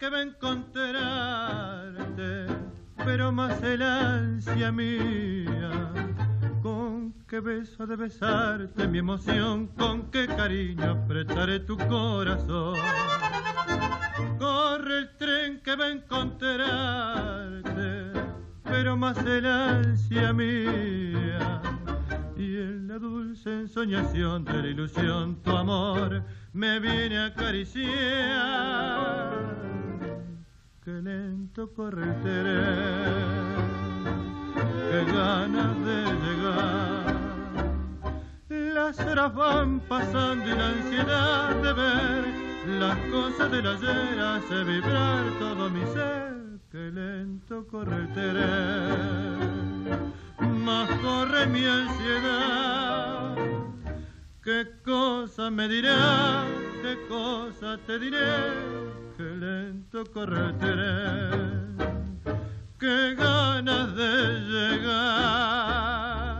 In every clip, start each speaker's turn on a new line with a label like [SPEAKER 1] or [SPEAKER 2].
[SPEAKER 1] que va a encontrarte, pero más el ansia mía. Con qué beso de besarte mi emoción, con qué cariño apretaré tu corazón. Corre el tren que va a encontrarte, pero más el ansia mía. Y en la dulce ensoñación de la ilusión tu amor me viene a acariciar. Qué lento corre el tren, qué ganas de llegar. Las horas van pasando y la ansiedad de ver las cosas del ayer hace vibrar todo mi ser. Qué lento corre el tren, más corre mi ansiedad. Qué cosa me dirás, qué cosa te diré. Qué lento corre el tren, qué ganas de llegar.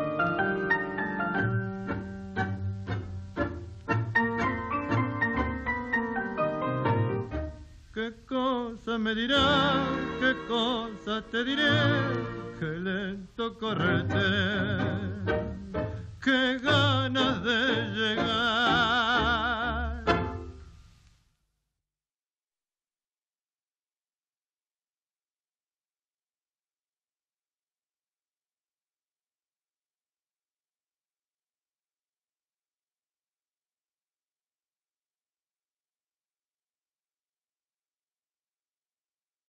[SPEAKER 1] Qué cosa me dirás, qué cosa te diré. Qué lento corre el tren, qué ganas de llegar.